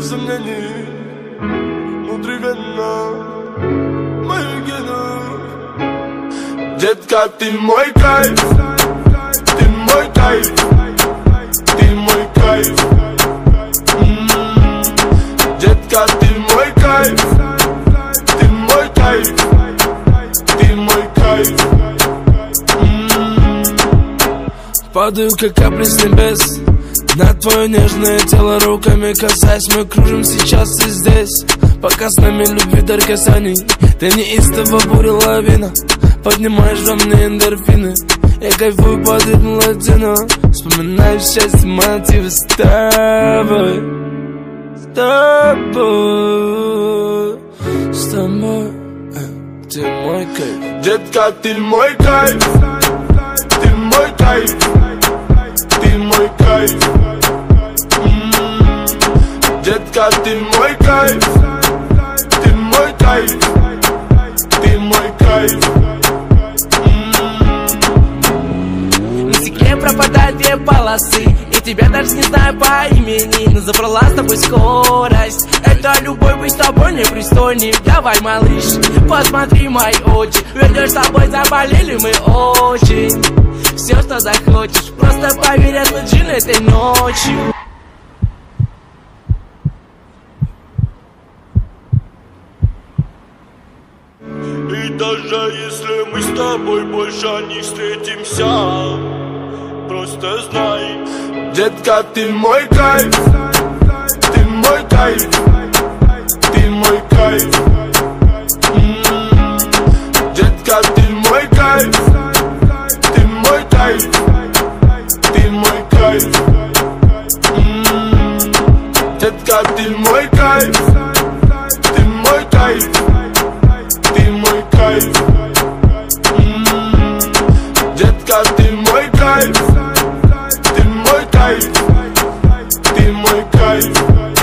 сомнений внутривенно мои гены. Детка, ты мой кайф, ты мой кайф, ты мой кайф. Детка, ты мой кайф, ты мой кайф, ты мой кайф. Падаю, как капли с небес, на твое нежное тело руками касаясь. Мы кружим сейчас и здесь, пока с нами любви дар касаний. Ты неистово буря лавина, поднимаешь во мне эндорфины. Я кайфую под ритм латино, вспоминаю счастье, мотивы с тобой. С тобой, с тобой, ты мой кайф. Детка, ты мой кайф, ты мой кайф, ты мой кайф. Детка, ты мой кайф, ты мой кайф, ты мой кайф. На стекле пропадают две полосы, и тебя даже не знаю по имени, но забрала с тобой скорость. Это любовь, быть с тобой непристойней. Давай, малыш, посмотри мои очи, вернешь с тобой, заболели мы очень. Все, что захочешь, просто поверь, я джин этой ночью. И даже если мы с тобой больше не встретимся, просто знай, детка, ты мой кайф, ты мой кайф, ты мой кайф. Детка, ты мой кайф, ты мой кайф, ты мой кайф. Детка, ты мой кайф, ты мой кайф, ты мой кайф. Детка, ты мой кайф, ты мой кайф, ты мой кайф.